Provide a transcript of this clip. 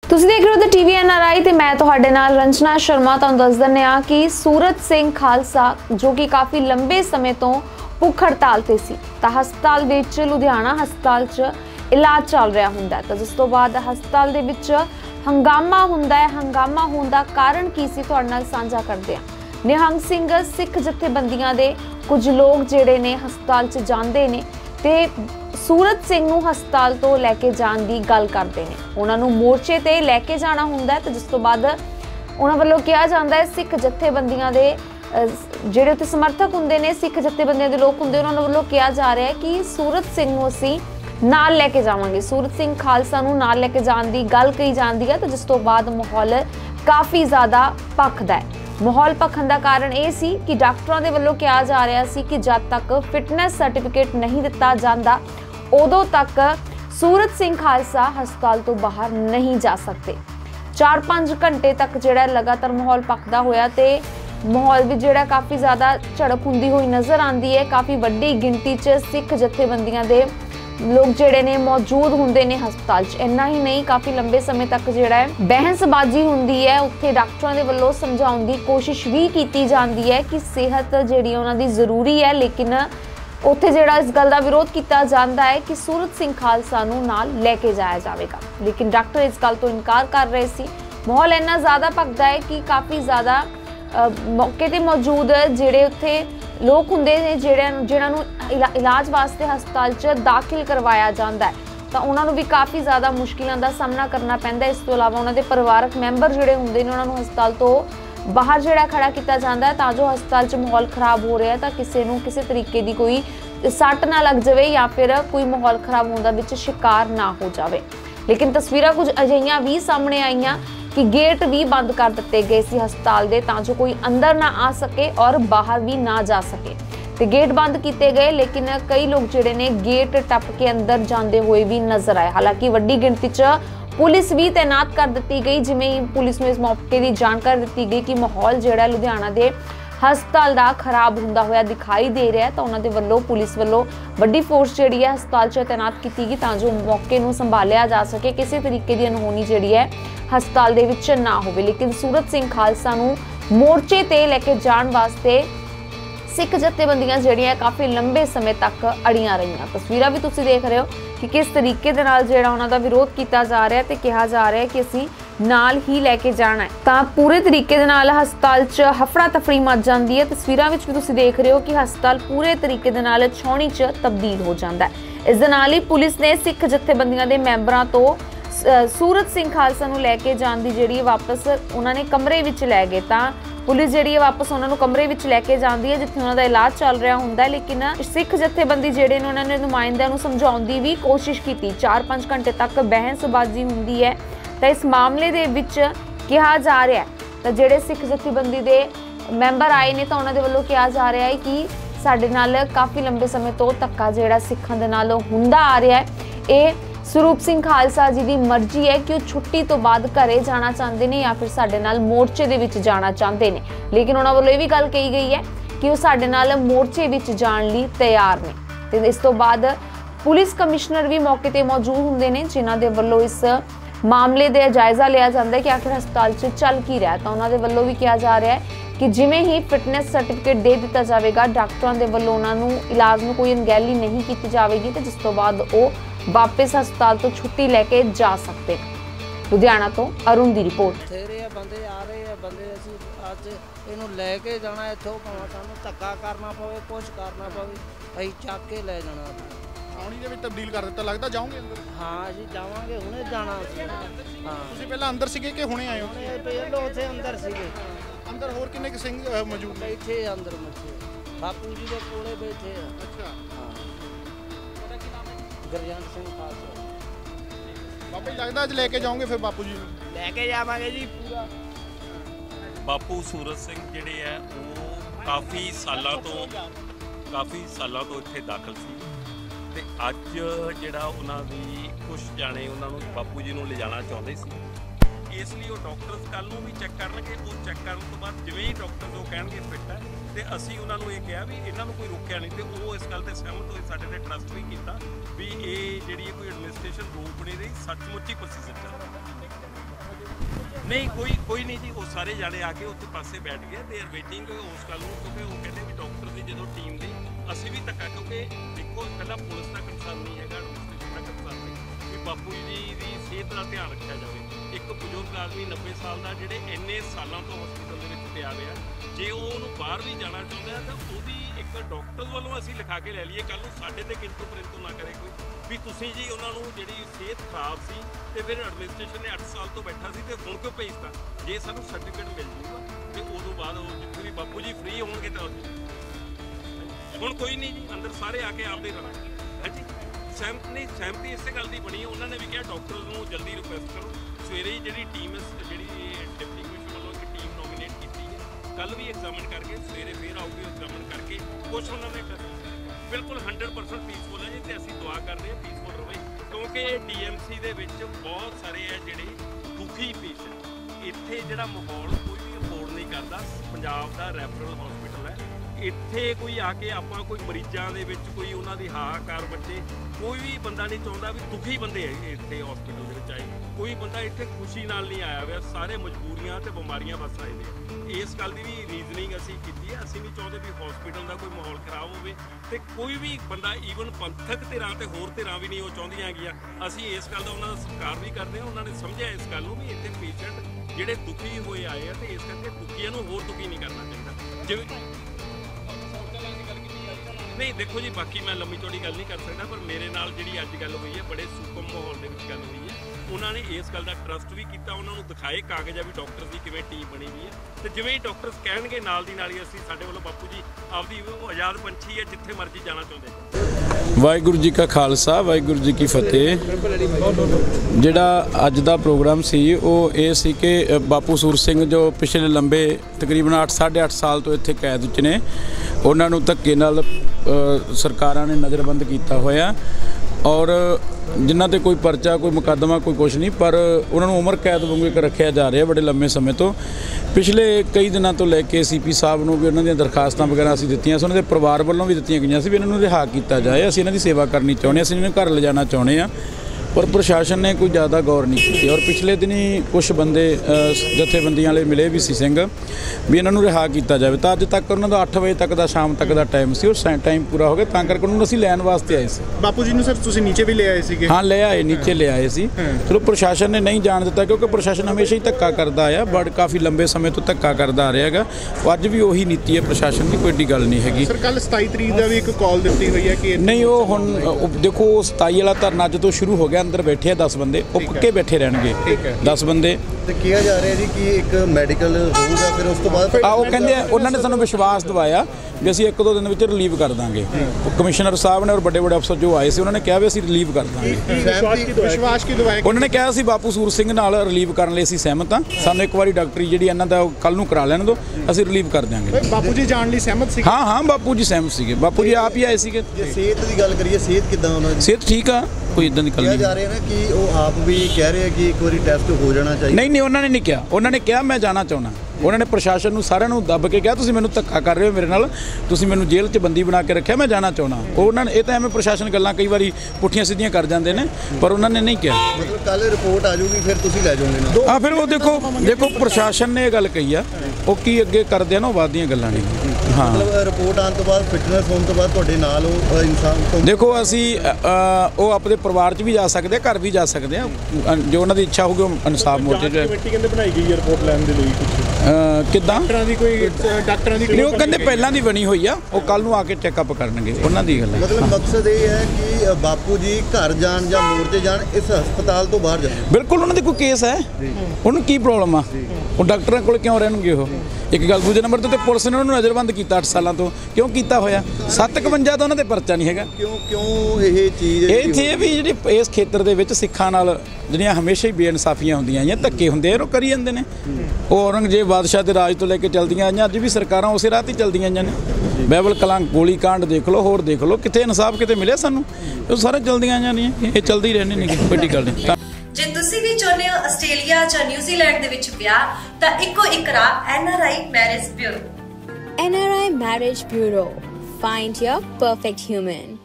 ਤੁਸੀਂ देख रहे हो द टीवी NRI ਤੇ मैं ਤੁਹਾਡੇ ਨਾਲ ਰੰਜਨਾ ਸ਼ਰਮਾ। ਤੁਹਾਨੂੰ ਦੱਸ ਦਿੰਦੇ ਆ ਕਿ सूरत सिंह खालसा जो कि काफ़ी लंबे समय तो भुख हड़ताल ते सी ਤਾਂ ਹਸਪਤਾਲ ਵਿੱਚ ਲੁਧਿਆਣਾ ਹਸਪਤਾਲ 'ਚ इलाज चल रहा हुंदा तो जिस तो बाद हस्पताल दे विच हंगामा हुंदा है। हंगामा होने का कारण की सी तुहाडे नाल साझा करदे आ। निहंग सिंह सिख जथेबंदियां दे कुछ लोग जिहड़े ने हस्पताल च जांदे ने ते सूरत सिंह नूं हस्पताल तो लैके जाण दी गल करदे ने। उन्हां नूं मोर्चे ते लैके जाना हुंदा है तो जिस तो बाद उन्हां वल्लों कहा जांदा है सिख जथेबंदियां दे ਜਿਹੜੇ ਉੱਥੇ ਸਮਰਥਕ ਹੁੰਦੇ ਨੇ ਸਿੱਖ ਜਥੇਬੰਦੀਆਂ ਦੇ ਲੋਕ ਹੁੰਦੇ ਉਹਨਾਂ ਵੱਲੋਂ ਕਿਹਾ ਜਾ ਰਿਹਾ ਹੈ ਕਿ ਸੂਰਤ ਸਿੰਘ ਨੂੰ ਅਸੀਂ ਨਾਲ ਲੈ ਕੇ ਜਾਵਾਂਗੇ। सूरत सिंह खालसा ਨੂੰ ਨਾਲ ਲੈ ਕੇ ਜਾਣ ਦੀ ਗੱਲ ਕਹੀ ਜਾਂਦੀ ਹੈ ਤਾਂ ਜਿਸ ਤੋਂ ਬਾਅਦ ਮਾਹੌਲ ਕਾਫੀ ਜ਼ਿਆਦਾ ਭਖਦਾ ਹੈ। ਮਾਹੌਲ ਭਖਣ ਦਾ ਕਾਰਨ ਇਹ ਸੀ ਕਿ ਡਾਕਟਰਾਂ ਦੇ ਵੱਲੋਂ ਕਿਹਾ ਜਾ ਰਿਹਾ ਸੀ ਕਿ ਜਦ ਤੱਕ ਫਿਟਨੈਸ ਸਰਟੀਫਿਕੇਟ ਨਹੀਂ ਦਿੱਤਾ ਜਾਂਦਾ ਉਦੋਂ ਤੱਕ सूरत सिंह खालसा ਹਸਪਤਾਲ ਤੋਂ ਬਾਹਰ ਨਹੀਂ ਜਾ ਸਕਦੇ। 4-5 ਘੰਟੇ ਤੱਕ ਜਿਹੜਾ ਲਗਾਤਾਰ ਮਾਹੌਲ ਭਖਦਾ ਹੋਇਆ ਤੇ माहौल भी जोड़ा काफ़ी ज़्यादा झड़प हुंदी हुई नज़र आती है। काफ़ी वड्डी गिनती च सिख जथेबंदियां दे लोग जिहड़े ने मौजूद हुंदे ने हस्पताल च। इन्ना ही नहीं काफ़ी लंबे समय तक जिहड़ा है बहसबाजी हुंदी है। उत्थे डॉक्टरां दे वल्लों समझाउण दी कोशिश भी कीती जांदी है कि सेहत जिहड़ी उन्हां दी ज़रूरी है, लेकिन उत्थे जिहड़ा इस गल दा विरोध कीता जांदा है कि सूरत सिंह खालसा नूं नाल लैके जाया जावेगा, लेकिन डॉक्टर इस गल तो इनकार कर रहे सी। माहौल इन्ना ज़्यादा भखदा है कि काफ़ी ज़्यादा मौके ते मौजूद जिहड़े उत्थे लोग हुंदे ने जिहड़ां नूं इलाज वास्ते हस्पताल च दाखिल करवाया जांदा है तां उन्हां नूं भी काफ़ी ज़्यादा मुश्किलां दा सामना करना पैंदा। इस तों इलावा उन्हां दे परिवारक मैंबर जिहड़े हुंदे ने उन्हां नूं हस्पताल तो बाहर जिहड़ा खड़ा कीता जांदा है तां जो हस्पताल च माहौल खराब हो रहा है तां किसी नूं किसी तरीके दी कोई सट ना लग जाए या फिर कोई माहौल खराब होने दा विच शिकार ना हो जाए। लेकिन तस्वीरां कुछ अजिहियां भी सामने आईयां कि गेट भी बंद कर दिते गए सी हस्पताल दे तां जो कोई अंदर ना आ सके और बाहर भी ना जा सके। तो गेट बंद किए गए लेकिन कई लोग जिहड़े ने गेट टप के अंदर जाते हुए भी नजर आए। हालांकि वड्डी गिनती च पुलिस भी तैनात कर दी गई। जिवें ही पुलिस नूं इस मौके की जानकारी दी गई कि माहौल जिहड़ा लुधियाना दे हस्पताल का खराब होंदा होया दिखाई दे रहा है तो उन्होंने वल्लों पुलिस वल्लों वड्डी फोर्स जिहड़ी है हस्पताल च तैनात की गई तां जो मौके नूं संभालिया जा सके, किसी तरीके की अनहोनी जिहड़ी है हस्पताल दे विच ना होवे। लेकिन सूरत सिंह खालसा नूं मोर्चे ते लैके जाण वास्ते सिख जथेबंदियां जिहड़ियां काफ़ी लंबे समय तक अड़ियां रहियां। तस्वीरां भी तुसीं देख रहे हो कि किस तरीके दे नाल जिहड़ा उन्हां दा विरोध कीता जा रहा है ते कहा जा रहा है कि असीं नाल ही लैके जाना है तां पूरे तरीके दे नाल हस्पताल च हफड़ा तफड़ी मच जाती है। तस्वीरां विच भी तुसीं देख रहे हो कि हस्पताल पूरे तरीके दे नाल छाउणी च तब्दील हो जाता है। इस दे नाल ही पुलिस ने सिख जथेबंदियां दे मैंबरां तो सूरत सिंह खालसा नूं लैके जाण दी जिहड़ी वापस उन्होंने कमरे विच लै गए तां पुलिस जिहड़ी है वापस उन्होंने कमरे विच लैके जाती है जिथे उन्होंने इलाज चल रहा हुंदा है। लेकिन सिख जथेबंदी जिहड़े ने उन्होंने नुमाइंदियां नूं समझाउण दी भी कोशिश की। 4-5 घंटे तक बहसबाजी हुंदी है तो इस मामले दे विच कहा जा रहा है तो जिहड़े सिख जथेबंदी दे मैंबर आए ने तो उन्होंने वल्लों कहा जा रहा है कि साडे नाल काफ़ी लंबे समय तो धक्का जिहड़ा सिखां दे नाल हुंदा आ रहा है। ये स्वरूप सिंह खालसा जी की मर्जी है कि वो छुट्टी तो बाद घरे जाना चाहते हैं या फिर साडे नाल मोर्चे दे विच जाना चाहते हैं। लेकिन उन्होंने वालों ये भी गल कही गई है कि वो साडे नाल मोर्चे विच जाण लई तैयार ने। ते इस तो बाद पुलिस कमिश्नर भी मौके ते मौजूद हुंदे ने जिन्हां दे वल्लों इस मामले का जायज़ा लिया जाता है कि आखिर हस्पताल च चल की रहा है। तो उन्होंने वल्लों भी कहा जा रहा है कि जिमें ही फिटनेस सर्टिफिकेट दे दिता जाएगा डॉक्टरों के वल्लों उन्होंने इलाज में कोई अनगैली नहीं की जाएगी तो जिस तो बाद वो वापस हस्पताल तो छुट्टी लैके जा सकते। लुधियाना तो अरुण की रिपोर्ट। बंदे आ रहे हैं बंदे असीं अज इहनूं लैके जाना इत्थों भावें सानूं धक्का करना पवे कुछ करना पवे असीं चक के लै जाना। छाउणी ਦੇ ਵਿੱਚ ਤਬਦੀਲ ਕਰ ਦਿੱਤਾ ਲੱਗਦਾ ਜਾਓਗੇ ਅੰਦਰ? हाँ ਅਸੀਂ ਜਾਵਾਂਗੇ ਹੁਣੇ ਜਾਣਾ ਸੀ। हाँ ਤੁਸੀਂ ਪਹਿਲਾਂ ਅੰਦਰ ਸੀਗੇ ਕਿ ਹੁਣੇ ਆਏ ਹੋ? ਪਹਿਲਾਂ ਉੱਥੇ ਅੰਦਰ ਸੀਗੇ। ਅੰਦਰ ਹੋਰ ਕਿੰਨੇ ਕੁ ਸਿੰਘ ਮੌਜੂਦ ਨੇ? ਬੈਠੇ ਅੰਦਰ ਬੱਚੇ ਬਾਪੂ ਜੀ ਦੇ ਕੋਲੇ ਬੈਠੇ ਆ। ਅੱਛਾ ਹਾਂ ਉਹਦਾ ਕੀ ਨਾਮ ਹੈ? ਗੁਰਜੰਟ ਸਿੰਘ ਖਾਲਸਾ। ਬਾਪੂ ਜੀ ਲੱਗਦਾ ਅੱਜ ਲੈ ਕੇ ਜਾਓਗੇ ਫਿਰ ਬਾਪੂ ਜੀ ਨੂੰ? ਲੈ ਕੇ ਜਾਵਾਂਗੇ ਜੀ ਪੂਰਾ। ਬਾਪੂ सूरत सिंह ਜਿਹੜੇ ਹੈ ਉਹ ਕਾਫੀ ਸਾਲਾਂ ਤੋਂ ਇੱਥੇ ਦਾਖਲ ਸੀ ਤੇ ਅੱਜ ਜਿਹੜਾ ਉਹਨਾਂ ਦੀ ਕੁਝ ਜਾਣੇ ਉਹਨਾਂ ਨੂੰ ਬਾਪੂ ਜੀ ਨੂੰ ਲਿਜਾਣਾ ਚਾਹੁੰਦੇ ਸੀ। ਇਸ ਲਈ ਉਹ ਡਾਕਟਰਸ ਕੱਲ ਨੂੰ ਵੀ ਚੈੱਕ ਕਰਨਗੇ। ਉਹ ਚੈੱਕ ਕਰਨ ਤੋਂ ਬਾਅਦ ਜਿਵੇਂ ਹੀ ਡਾਕਟਰ ਉਹ ਕਹਿਣਗੇ ਫਿੱਟ ਹੈ ਤੇ ਅਸੀਂ ਉਹਨਾਂ ਨੂੰ ਇਹ ਕਿਹਾ ਵੀ ਇਹਨਾਂ ਨੂੰ ਕੋਈ ਰੋਕਿਆ ਨਹੀਂ ਤੇ ਉਹ ਇਸ ਗੱਲ ਤੇ ਸਹਿਮਤ ਹੋਏ। ਸਾਡੇ ਤੇ ਟਰਸਟ ਵੀ ਕੀਤਾ ਵੀ ਇਹ ਜਿਹੜੀ ਕੋਈ ਐਡਮਿਨਿਸਟ੍ਰੇਸ਼ਨ ਰੋਕ ਨਹੀਂ ਰਹੀ, ਸੱਚਮੁੱਚ ਹੀ ਪ੍ਰੋਸੀਜਰ ਚੱਲ ਰਿਹਾ। नहीं कोई नहीं जी, वो सारे जाने आके उत्ते पासे बैठ गए, दे आर वेटिंग उस गल नूं, क्योंकि वो कहते भी डॉक्टर की जो टीम दी असीं भी धक्का, क्योंकि देखो इकल्ला पुलिस का कंसर्न नहीं है, एडमिनिस्ट्रेशन का कंसर्न है कि बापू जी की सेहत का ध्यान रखा जाए। एक बुजुर्ग आदमी 90 साल का जिहड़े इन्ने सालों तो हॉस्पिटल दे विच पिया होया, जे वो बाहर भी जाना चाहता है तो वो एक डॉक्टर वालों असीं लिखा के लै लईए, कल नूं साडे ते किंतु परंतु ना करे कोई भी तुसीं जी उन्होंने जिहड़ी सेहत खराब सी ते फिर एडमिनिस्ट्रेशन ने 8 साल तो बैठा सी ते हुण क्यों भेजता, जे सानूं सर्टिफिकेट मिल जूगा ते उदों बाद जिथे भी बापू जी फ्री होणगे तो हुण कोई नहीं जी, अंदर सारे आके आपदे रहांगे है जी। सहमति इस गल की बनी है, उन्होंने भी कहा डॉक्टर को जल्दी रिक्वेस्ट करो, सवेरे ही जी टीम जी डिप्टी कमिश्नर वालों एक टीम नॉमिनेट की है, कल भी एग्जामिन करके सवेरे फिर आऊगी एग्जामिन करके कुछ उन्होंने बिल्कुल 100% पीसफुल है जी, तो असीं दुआ करते हैं पीसफुल रहे, क्योंकि DMC दे विच बहुत सारे है जिहड़े दुखी पेशेंट, इत्थे जिहड़ा माहौल कोई भी अफोर्ड नहीं करता, पंजाब दा रैफरल हॉस्पिटल है, ਇੱਥੇ कोई आके ਆਪਾਂ कोई ਮਰੀਜ਼ਾਂ ਦੇ ਵਿੱਚ कोई ਉਹਨਾਂ ਦੀ ਹਾਹਾਕਾਰ ਬੱਚੇ, ਕੋਈ ਵੀ ਬੰਦਾ ਨਹੀਂ ਚਾਹੁੰਦਾ ਵੀ ਦੁਖੀ ਬੰਦੇ ਹੈ ਇੱਥੇ ਹਸਪੀਟਲ ਦੇ ਵਿੱਚ ਆਏ, ਕੋਈ ਬੰਦਾ ਇੱਥੇ ਖੁਸ਼ੀ ਨਾਲ ਨਹੀਂ ਆਇਆ ਹੋਇਆ, ਸਾਰੇ ਮਜਬੂਰੀਆਂ ਤੇ ਬਿਮਾਰੀਆਂ ਬਸ ਆਏ ਨੇ। ਇਸ ਗੱਲ ਦੀ ਵੀ ਰੀਜ਼ਨਿੰਗ ਅਸੀਂ ਕੀਤੀ ਹੈ, ਅਸੀਂ ਨਹੀਂ ਚਾਹੁੰਦੇ ਵੀ ਹਸਪੀਟਲ ਦਾ ਕੋਈ ਮਾਹੌਲ ਖਰਾਬ ਹੋਵੇ ਤੇ ਕੋਈ ਵੀ ਬੰਦਾ ਈਵਨ ਪੰਥਕ ਧਿਰਾਂ ਤੇ ਹੋਰ ਧਿਰਾਂ ਵੀ ਨਹੀਂ ਉਹ ਚਾਹੁੰਦੀਆਂ ਹੈਗੀਆਂ, ਅਸੀਂ ਇਸ ਗੱਲ ਦਾ ਉਹਨਾਂ ਦਾ ਸਤਿਕਾਰ ਵੀ ਕਰਦੇ ਹਾਂ, ਉਹਨਾਂ ਨੇ ਸਮਝਿਆ ਇਸ ਗੱਲ ਨੂੰ ਵੀ ਇੱਥੇ ਪੇਸ਼ੈਂਟ ਜਿਹੜੇ ਦੁਖੀ ਹੋਏ ਆਏ ਆ ਤੇ ਇਸ ਕਰਕੇ ਦੁਖੀਆਂ ਨੂੰ ਹੋਰ ਦੁਖੀ ਨਹੀਂ ਕਰਨਾ ਚਾਹੀਦਾ। ਜਿਵੇਂ नहीं देखो जी, बाकी मैं लंबी चौड़ी गल नहीं कर सकता, पर मेरे नाल जिहड़ी अज गल हुई है बड़े सूखम माहौल दे विच गल हुई है, उन्होंने इस गल का ट्रस्ट भी किया, उन्होंने दिखाए कागज़ भी डॉक्टर की किवें टीम बनी हुई है, तो जिवें ही डॉक्टर्स कहणगे नाल दी नाल ही असीं साडे वल्लों बापू जी आपदी आज़ाद पंछी है, जिथे मर्जी जाना चाहुंदे। वाहिगुरू जी का खालसा वाहिगुरू जी की फतेह। जिहड़ा अज दा प्रोग्राम सी वो ये सी कि बापू सूरत सिंह जो पिछले लंबे तकरीबन 8 साढ़े 8 साल तो इत्थे कैद च ने, उन्हां नूं धक्के नाल सरकारां ने नज़रबंद किया होया, और जिन्हां ते कोई परचा कोई मुकदमा कोई कुछ नहीं, पर उन्होंने उम्र कैद वांगू एक रखा जा रहा है बड़े लंबे समय तो। पिछले कई दिनों तो लैके CP साहब नूं भी उन्होंने दरखास्तां वगैरह असीं दित्तियां, उन्होंने परिवार वालों भी दित्तियां गईयां सी भी इन्हां नूं रिहा किया जाए, असीं इन्हां दी सेवा करनी चाहुंदे, असीं इन्हां नूं घर ले जाना चाहुंदे आ, पर प्रशासन ने कोई ज़्यादा गौर नहीं की। और पिछले दिन ही कुछ बंदे जथेबंदियां वाले मिले भी सी सिंह भी इन्हों रिहा किया जाए, तो अज तक उन्होंने 8 बजे तक का शाम तक का टाइम से, और टाइम पूरा हो गया, तां करके उन्होंने असीं लैन वास्ते आए सी। बापू जी सर तुसीं नीचे भी ले आए सीगे? हाँ ले आए, नीचे ले आए सी, चलो प्रशासन ने नहीं जान दिता, क्योंकि प्रशासन हमेशा ही धक्का करता आया, बड़ काफ़ी लंबे समय तो धक्का करता आ रहा है, अज भी उही नीति है प्रशासन की, कोई एडी गल नहीं हैगी। सर कल 27 तरीक का भी एक कॉल दी हुई है कि नहीं, वो हुण देखो 27 वाला धरना जो शुरू हो गया, अंदर बैठे 10 बंदे, वो पक्के बैठे रहणगे 10 बंदे। किया जा रहा है जी कि एक मैडिकल होगा, फिर उस तो बाद वो कहते उन्होंने सानू विश्वास दिवाया भी असीं 1-2 दिन में रिलीव कर देंगे। कमिश्नर साहब ने और बड़े बड़े अफसर जो आए थे उन्होंने कहा भी असीं रिलीव कर देंगे। विश्वास की दवाई उन्होंने कहा असीं बापू सूरत सिंह नाल रिलीव करने लई असीं सहमत हाँ, सानू एक बारी डॉक्टरी जिहड़ी इन्हां दा कल नूं करा लैण दो, असीं रिलीव कर देंगे। बापू जी जाण लई सहमत सी? हाँ हाँ बापू जी सहमत सीगे, बापू जी आप ही आए सीगे। सेहत की गल करिए, सेहत किदां उन्हां दी? सेहत ठीक आ, कोई इदां दी गल नहीं। जा रहे हैं ना कि वो आप भी कह रहे हैं कि एक बारी टेस्ट हो जाना चाहिए। नहीं उन्होंने नहीं कहा, उन्होंने कहा मैं जाना चाहना, उन्होंने प्रशासन नूं सारिਆਂ ਨੂੰ ਦੱਬ के कहा तुसीं मैनूं धक्का कर रहे हो मेरे नाल, तुसीं मैनूं जेल 'ਚ बंदी बना के रखिया, मैं जाना चाहना। उन्होंने ये तो एवं प्रशासन गल्लां कई बारी पुठियां सीधियां कर जाते हैं, पर उन्होंने नहीं कहा। मतलब कल रिपोर्ट आ जाऊगी फिर तुसीं लै जाओगे ना? हाँ फिर वो देखो प्रशासन ने ये गल कही आ, वो की अगे करदे आ ना, बाद दियां गल्लां नहीं। हाँ मतलब रिपोर्ट आने तो बाद फिटनेस होने तो बाद तुहाडे नाल वो इंसान देखो असी वो अपने परिवार च भी जा सकते हैं, घर भी जा सकते हैं, जो उन्होंने इच्छा होगी इंसाफ मोर्चे कमेटी कहंदे बनाई गई है रिपोर्ट लैण दे लई कुछ किदां डॉक्टरां दी नहीं, वो कहंदे पहलां दी बनी हुई आ, वो कल नूं आके चैकअप करनगे, उन्हां दी गल है। मतलब मकसद ये है कि बापू जी घर जान या मोर्चे जान, इस हस्पताल तो बाहर जान। बिल्कुल उन्होंने कोई केस है, उन्होंने की प्रॉब्लम आ, वो डॉक्टरों को क्यों रहणगे? वो एक गल दूजे नंबर तो पुलिस ने उन्होंने नज़रबंद किया 8 सालों तो, क्यों किया होया? 751 तो उन्होंने परचा नहीं है। क्यों ये चीज़ इत्थे भी जिहड़ी इस खेतर दे विच सिखां नाल जिहड़ियां हमेशा ही बेइनसाफियां हुंदियां आईयां, धक्के हुंदे आ, करी जांदे ने। वो औरंगजेब बादशाह के राज तो लैके चलदियां आईयां, अज भी सरकारां उसे राह ते चलदियां आईयां ने। बाइबल कलां गोली कांड देख लो, होर देख लो, किते इंसाफ किते मिले सानूं? वो सारे चलदियां आईयां ने, ये चलदी रहनी नहीं, बड़ी गल नहीं। जे तुसी भी चाਹੁੰਦੇ ਹੋ ਆਸਟ੍ਰੇਲੀਆ ਜਾਂ ਨਿਊਜ਼ੀਲੈਂਡ ਦੇ ਵਿੱਚ ਵਿਆਹ, ਤਾਂ ਇੱਕੋ ਇੱਕ ਰਾਹ NRI marriage bureau. NRI Marriage Bureau. Find your perfect human.